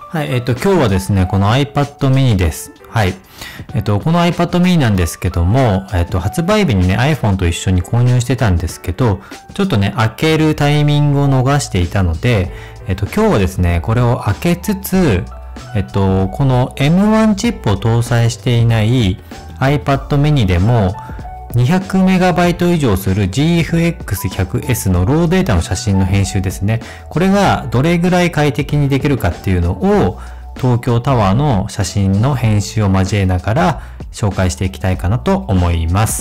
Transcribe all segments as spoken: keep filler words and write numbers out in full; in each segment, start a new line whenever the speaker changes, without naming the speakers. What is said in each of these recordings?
はい、えっと、今日はですね、この iPad mini です。はい。えっと、この iPad mini なんですけども、えっと、発売日にね、iPhone と一緒に購入してたんですけど、ちょっとね、開けるタイミングを逃していたので、えっと、今日はですね、これを開けつつ、えっと、この エムワン チップを搭載していない iPad mini でも、にひゃくメガバイト 以上する ジーエフエックスひゃくエス のローデータの写真の編集ですね。これがどれぐらい快適にできるかっていうのを東京タワーの写真の編集を交えながら紹介していきたいかなと思います。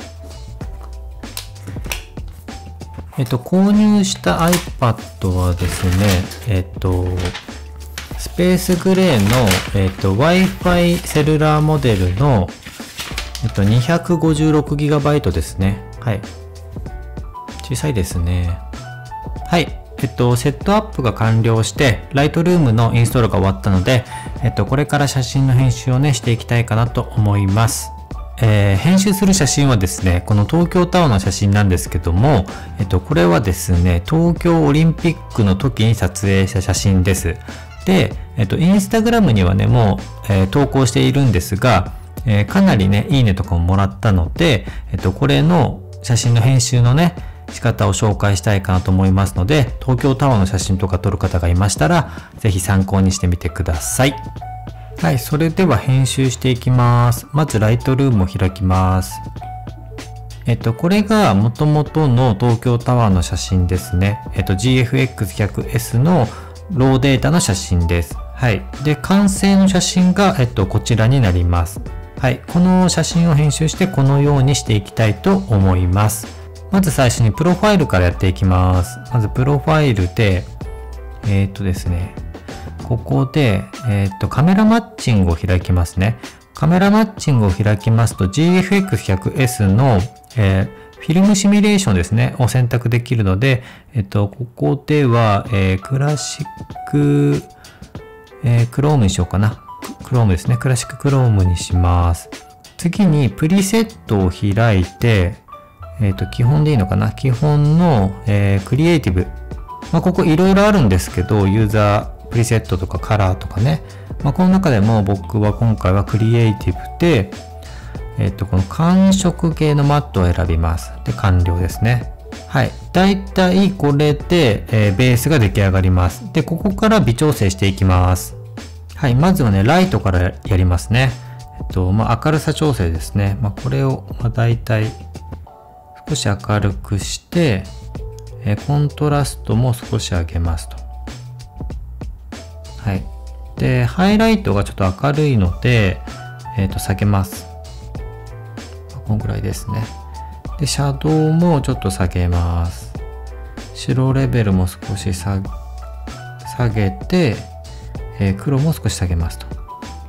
えっと、購入した iPad はですね、えっと、スペースグレーの、えっと、Wi-Fi セルラーモデルのえっと、にひゃくごじゅうろくギガバイト ですね。はい。小さいですね。はい。えっと、セットアップが完了して、ライトルームのインストールが終わったので、えっと、これから写真の編集をね、していきたいかなと思います。えー、編集する写真はですね、この東京タワーの写真なんですけども、えっと、これはですね、東京オリンピックの時に撮影した写真です。で、えっと、インスタグラムにはね、もう、えー、投稿しているんですが、えー、かなりね、いいねとかももらったので、えっと、これの写真の編集のね、仕方を紹介したいかなと思いますので、東京タワーの写真とか撮る方がいましたら、ぜひ参考にしてみてください。はい、それでは編集していきます。まず、ライトルームを開きます。えっと、これが元々の東京タワーの写真ですね。えっと、ジーエフエックスひゃくエス のローデータの写真です。はい。で、完成の写真が、えっと、こちらになります。はい。この写真を編集してこのようにしていきたいと思います。まず最初にプロファイルからやっていきます。まずプロファイルで、えー、っとですね、ここで、えー、っと、カメラマッチングを開きますね。カメラマッチングを開きますと ジーエフエックスひゃくエス の、えー、フィルムシミュレーションですね、を選択できるので、えっと、ここでは、えー、クラシック、えー、クロームにしようかな。クロームですね。クラシッククロームにします。次にプリセットを開いて、えっと、基本でいいのかな。基本の、えー、クリエイティブ。まあ、ここいろいろあるんですけど、ユーザー、プリセットとかカラーとかね。まあ、この中でも僕は今回はクリエイティブで、えっと、この寒色系のマットを選びます。で、完了ですね。はい。だいたいこれで、えー、ベースが出来上がります。で、ここから微調整していきます。はい。まずはね、ライトからやりますね。えっと、まあ、明るさ調整ですね。まあ、これを、まあ、だいたい少し明るくして、えー、コントラストも少し上げますと。はい。で、ハイライトがちょっと明るいので、えっと、下げます。このぐらいですね。で、シャドウもちょっと下げます。白レベルも少し下げて、えー、黒も少し下げますと。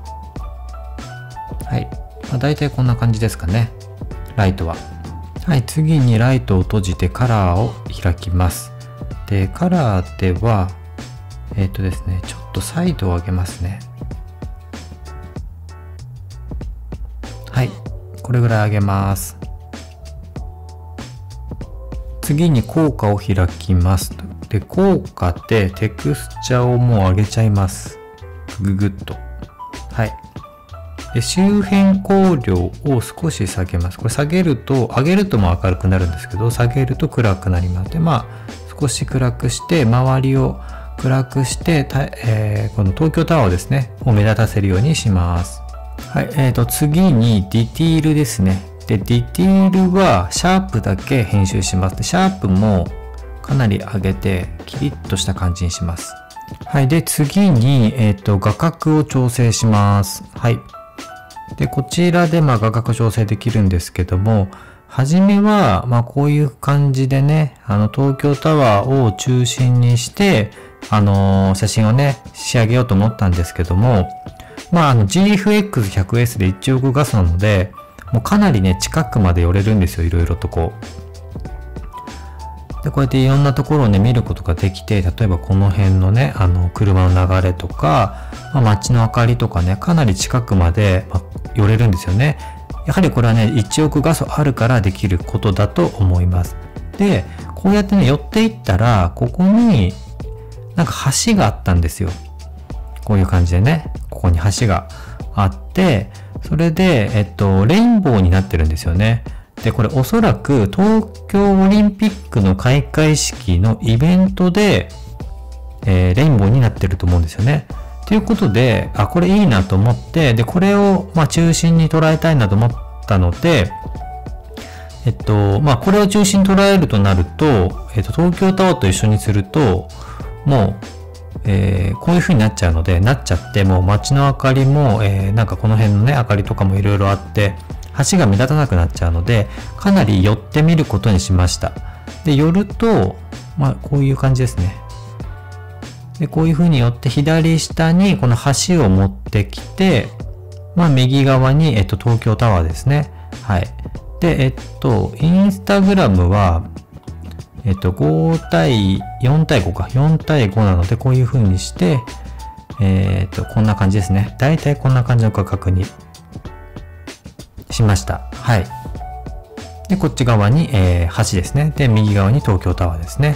はい。まあ、大体こんな感じですかね。ライトは。はい。次にライトを閉じてカラーを開きます。で、カラーでは、えっとですね、ちょっとサイドを上げますね。はい。これぐらい上げます。次に効果を開きます。で、効果でテクスチャをもう上げちゃいます。ぐぐっと。はい。で、周辺光量を少し下げます。これ下げると、上げるとも明るくなるんですけど、下げると暗くなります。で、まあ、少し暗くして、周りを暗くして、えー、この東京タワーですね、を目立たせるようにします。はい。えーと、次にディティールですね。で、ディティールはシャープだけ編集します。で、シャープもかなり上げて、キリッとした感じにします。はい。で、次に、えっと、画角を調整します。はい。で、こちらで、まあ、画角調整できるんですけども、はじめは、まあ、こういう感じでね、あの、東京タワーを中心にして、あのー、写真をね、仕上げようと思ったんですけども、まあ、あの、ジーエフエックスひゃくエス でいちおく画素なので、もうかなりね、近くまで寄れるんですよ、いろいろとこう。で、こうやっていろんなところをね、見ることができて、例えばこの辺のね、あの、車の流れとか、まあ、街の明かりとかね、かなり近くまで、まあ、寄れるんですよね。やはりこれはね、いちおく画素あるからできることだと思います。で、こうやってね、寄っていったら、ここに、なんか橋があったんですよ。 こういう感じでね、ここに橋があって、それで、えっと、レインボーになってるんですよね。で、これおそらく東京オリンピックの開会式のイベントで、えー、レインボーになってると思うんですよね。ということで、あ、これいいなと思って、で、これを、まあ、中心に捉えたいなと思ったので、えっと、まあ、これを中心に捉えるとなると、えっと、東京タワーと一緒にすると、もう、えー、こういう風になっちゃうので、なっちゃって、もう街の明かりも、えー、なんかこの辺のね、明かりとかもいろいろあって、橋が目立たなくなっちゃうので、かなり寄ってみることにしました。で、寄ると、まあ、こういう感じですね。で、こういう風に寄って左下にこの橋を持ってきて、まあ、右側に、えっと、東京タワーですね。はい。で、えっと、インスタグラムは、えっと、ご対、よん対ごか。よん対ごなので、こういう風にして、えっと、こんな感じですね。だいたいこんな感じの価格にしました。はい。で、こっち側に、えー、橋ですね。で、右側に東京タワーですね。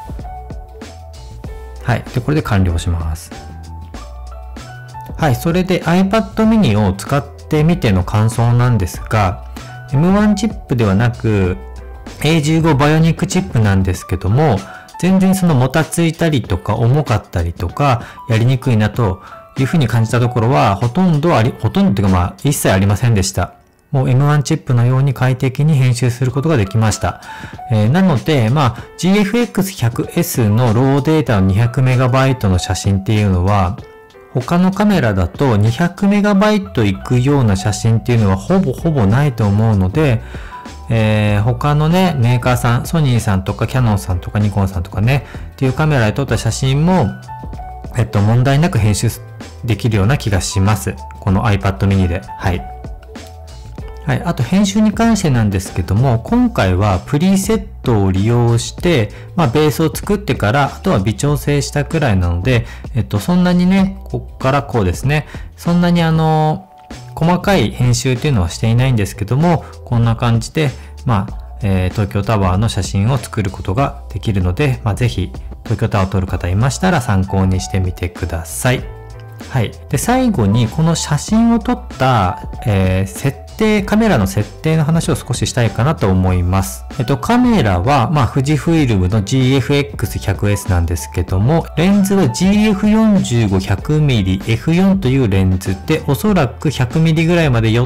はい。で、これで完了します。はい。それで iPad mini を使ってみての感想なんですが、エムワン チップではなく エーじゅうご バイオニックチップなんですけども、全然そのもたついたりとか重かったりとかやりにくいなというふうに感じたところはほとんどあり、ほとんどというかまあ一切ありませんでした。もう エムワン チップのように快適に編集することができました。えー、なので、まあ ジーエフエックスひゃくエス のローデータの にひゃくメガバイト の写真っていうのは、他のカメラだと にひゃくメガバイト いくような写真っていうのはほぼほぼないと思うので、えー、他のね、メーカーさん、ソニーさんとかキャノンさんとかニコンさんとかね、っていうカメラで撮った写真も、えっと、問題なく編集できるような気がします。この iPad mini で。はい。はい。あと編集に関してなんですけども、今回はプリセットを利用して、まあベースを作ってから、あとは微調整したくらいなので、えっと、そんなにね、こっからこうですね、そんなにあの、細かい編集っていうのはしていないんですけども、こんな感じで、まあ、えー、東京タワーの写真を作ることができるので、まあぜひ、東京タワーを撮る方いましたら参考にしてみてください。はい。で、最後にこの写真を撮った、えー、設定、カメラの設定の話を少ししたいかなと思います。えっと、カメラは、まあ、富士フイルムの ジーエフエックスひゃくエス なんですけども、レンズは ジーエフよんじゅうご ひゃくミリエフよん というレンズで、おそらく ひゃくミリ ぐらいまで寄って、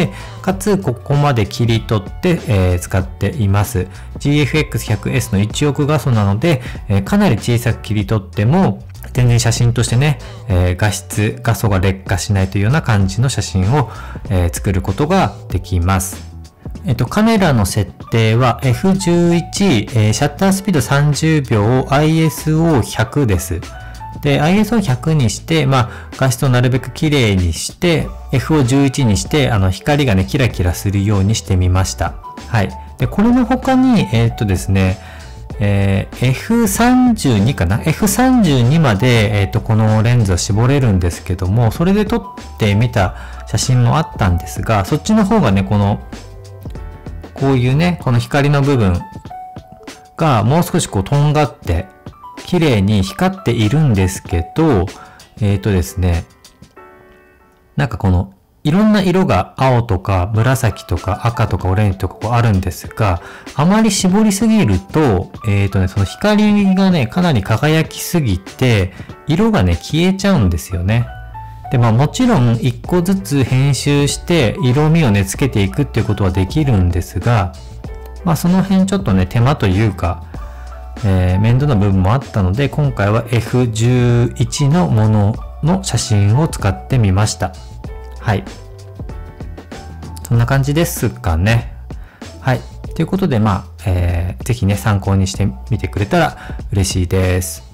かつ、ここまで切り取って、えー、使っています。ジーエフエックスひゃくエス のいちおく画素なので、えー、かなり小さく切り取っても、全然写真としてね、えー、画質、画素が劣化しないというような感じの写真を、えー、作ることができます。えっと、カメラの設定は エフじゅういち、えー、シャッタースピードさんじゅうびょう、アイエスオーひゃく です。で、アイエスオーひゃく にして、まあ、画質をなるべく綺麗にして、エフオーじゅういち にして、あの、光がね、キラキラするようにしてみました。はい。で、これの他に、えー、っとですね、えー、エフさんじゅうに かな ?エフさんじゅうに まで、えっと、このレンズを絞れるんですけども、それで撮ってみた写真もあったんですが、そっちの方がね、この、こういうね、この光の部分がもう少しこう、とんがって、綺麗に光っているんですけど、えっとですね、なんかこの、いろんな色が青とか紫とか赤とかオレンジとかこうあるんですが、あまり絞りすぎると、えっとね、その光がね、かなり輝きすぎて、色がね、消えちゃうんですよね。で、まあもちろん一個ずつ編集して色味をね、つけていくっていうことはできるんですが、まあその辺ちょっとね、手間というか、えー、面倒な部分もあったので、今回は エフじゅういち のものの写真を使ってみました。はい。そんな感じですかね。はい。ということで、まあ、えー、ぜひね、参考にしてみてくれたら嬉しいです。